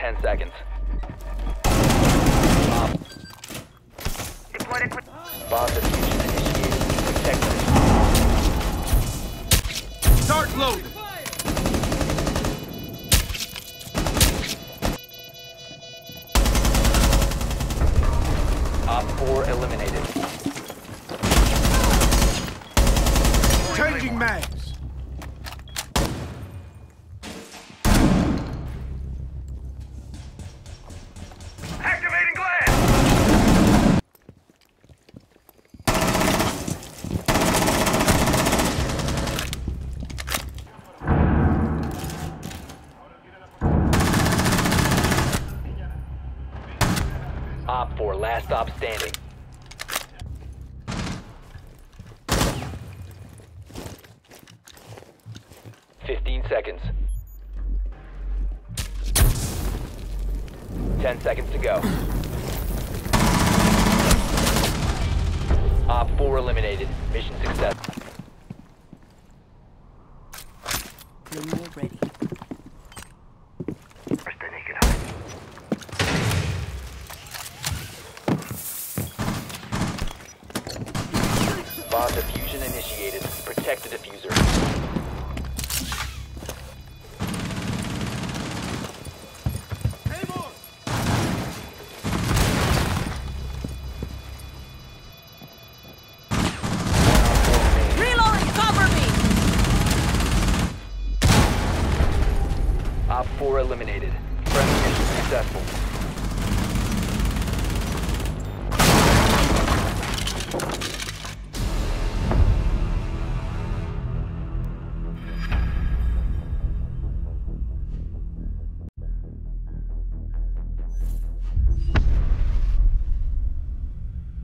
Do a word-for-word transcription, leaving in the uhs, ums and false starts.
ten seconds. Bomb diffusion initiated. Protect them. Start loading. Op four eliminated. Changing mags. Activating glass. Op four, last stop standing. Fifteen seconds. Ten seconds to go. Op four eliminated. Mission success. When you're ready. Bomb diffusion initiated. Protect the diffuser. Reloading, cover me! Op four eliminated. Friendly mission successful.